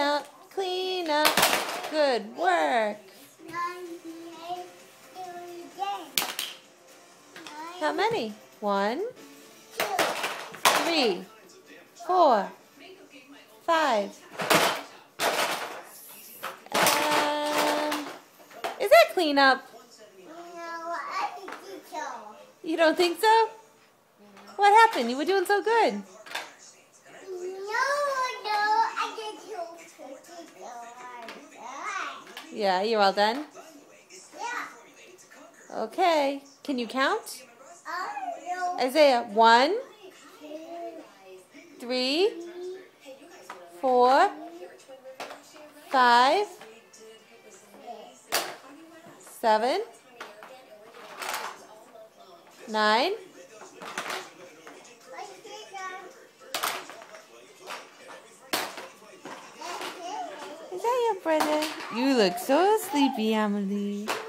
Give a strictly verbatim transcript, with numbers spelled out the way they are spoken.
up, clean up. Good work. How many? One, three, four, five. Um, is that clean up? You don't think so? What happened? You were doing so good. No, no, I did too. Yeah, you're all done? Yeah. Okay. Can you count? Oh, no. Isaiah, one, three, four, five, seven, nine. Is that your brother? You look so sleepy, Emily.